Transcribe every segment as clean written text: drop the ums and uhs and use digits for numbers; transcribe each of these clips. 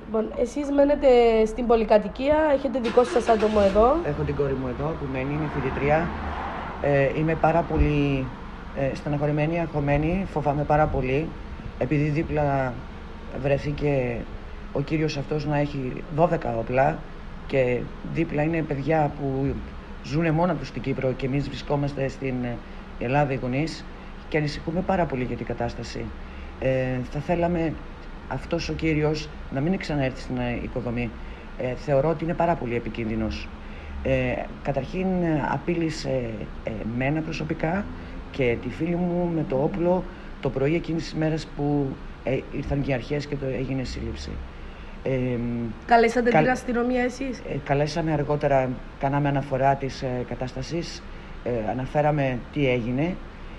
Λοιπόν, εσείς μένετε στην πολυκατοικία, έχετε δικό σας άτομο εδώ. Έχω την κόρη μου εδώ που μένει, είναι φοιτητρία. Είμαι πάρα πολύ στεναχωρημένη, αγχωμένη, φοβάμαι πάρα πολύ, επειδή δίπλα βρέθηκε ο κύριος αυτός να έχει 12 όπλα και δίπλα είναι παιδιά που ζουν μόνα τους στην Κύπρο και εμείς βρισκόμαστε στην Ελλάδα οι γονείς και ανησυχούμε πάρα πολύ για την κατάσταση. Θα θέλαμε αυτός ο κύριος να μην ξαναέρθει στην οικοδομή. Θεωρώ ότι είναι πάρα πολύ επικίνδυνος. Καταρχήν απείλησε μένα προσωπικά και τη φίλη μου με το όπλο το πρωί εκείνης της μέρας που ήρθαν και οι αρχές και έγινε σύλληψη. Καλέσατε την αστυνομία εσείς? Καλέσαμε αργότερα, κάναμε αναφορά της κατάστασης, αναφέραμε τι έγινε.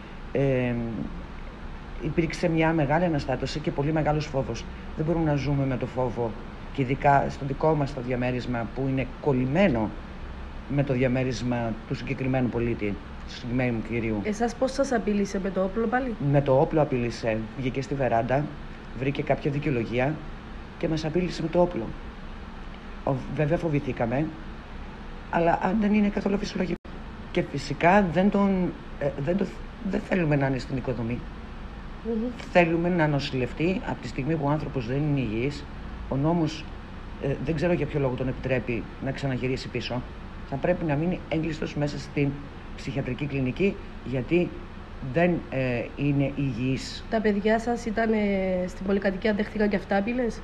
Υπήρξε μια μεγάλη αναστάτωση και πολύ μεγάλος φόβος. Δεν μπορούμε να ζούμε με το φόβο και ειδικά στο δικό μας το διαμέρισμα που είναι κολλημένο με το διαμέρισμα του συγκεκριμένου πολίτη, του συγκεκριμένου κυρίου. Εσάς πώς σας απείλησε, με το όπλο πάλι? Με το όπλο απείλησε. Βγήκε στη βεράντα, βρήκε κάποια δικαιολογία και μας απείλησε με το όπλο. Βέβαια φοβηθήκαμε, αλλά δεν είναι καθόλου φυσιολογικό. Και φυσικά δεν θέλουμε να είναι στην οικοδομή. Θέλουμε να νοσηλευτεί από τη στιγμή που ο άνθρωπος δεν είναι υγιής. Ο νόμος δεν ξέρω για ποιο λόγο τον επιτρέπει να ξαναγυρίσει πίσω. Θα πρέπει να μείνει έγκλειστος μέσα στην ψυχιατρική κλινική, γιατί δεν είναι υγιής. Τα παιδιά σας ήταν στην πολυκατοικία, δέχτηκαν και αυτά απειλές?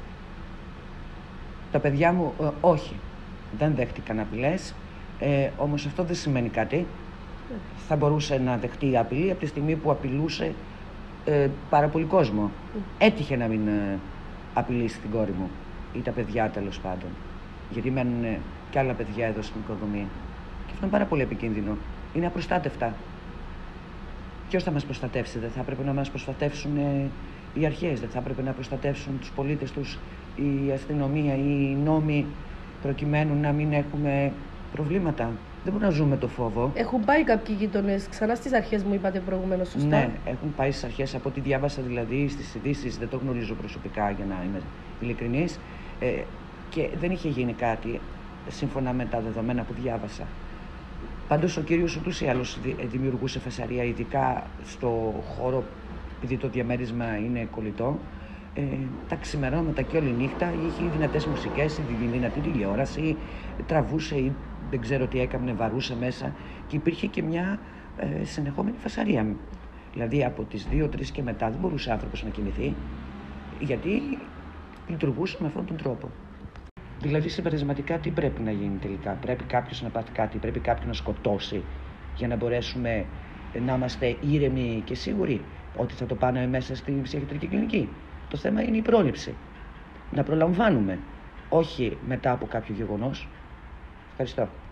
Τα παιδιά μου όχι, δεν δέχτηκαν απειλές, όμως αυτό δεν σημαίνει κάτι. Θα μπορούσε να δεχτεί απειλή από τη στιγμή που απειλούσε πάρα πολύ κόσμο. Έτυχε να μην απειλήσει την κόρη μου ή τα παιδιά, τέλος πάντων, γιατί μένουν και άλλα παιδιά εδώ στην οικοδομή και αυτό είναι πάρα πολύ επικίνδυνο. Είναι απροστάτευτα. Ποιος θα μας προστατεύσει? Δεν θα έπρεπε να μας προστατεύσουν οι αρχές? Δεν θα έπρεπε να προστατεύσουν τους πολίτες τους η αστυνομία ή οι νόμοι, προκειμένου να μην έχουμε προβλήματα? Δεν μπορούμε να ζούμε το φόβο. Έχουν πάει κάποιοι γείτονες ξανά στις αρχές, μου είπατε προηγουμένως, σωστά? Ναι, έχουν πάει στις αρχές, από ό,τι διάβασα δηλαδή στις ειδήσεις, δεν το γνωρίζω προσωπικά για να είμαι ειλικρινής, και δεν είχε γίνει κάτι σύμφωνα με τα δεδομένα που διάβασα. Πάντως ο κύριος ούτως ή άλλως δημιουργούσε φασαρία, ειδικά στο χώρο, επειδή το διαμέρισμα είναι κολλητό. Τα ξημερώματα και όλη νύχτα είχε δυνατές μουσικές, δυνατή τηλεόραση, τραβούσε ή δεν ξέρω τι έκανε, βαρούσε μέσα και υπήρχε και μια συνεχόμενη φασαρία. Δηλαδή από τις 2-3 και μετά δεν μπορούσε ο άνθρωπος να κινηθεί, γιατί λειτουργούσε με αυτόν τον τρόπο. Δηλαδή συμπερασματικά τι πρέπει να γίνει τελικά? Πρέπει κάποιος να πάθει κάτι, πρέπει κάποιον να σκοτώσει για να μπορέσουμε να είμαστε ήρεμοι και σίγουροι ότι θα το πάνε μέσα στην ψυχιατρική κλινική? Το θέμα είναι η πρόληψη. Να προλαμβάνουμε, όχι μετά από κάποιο γεγονός. Ευχαριστώ.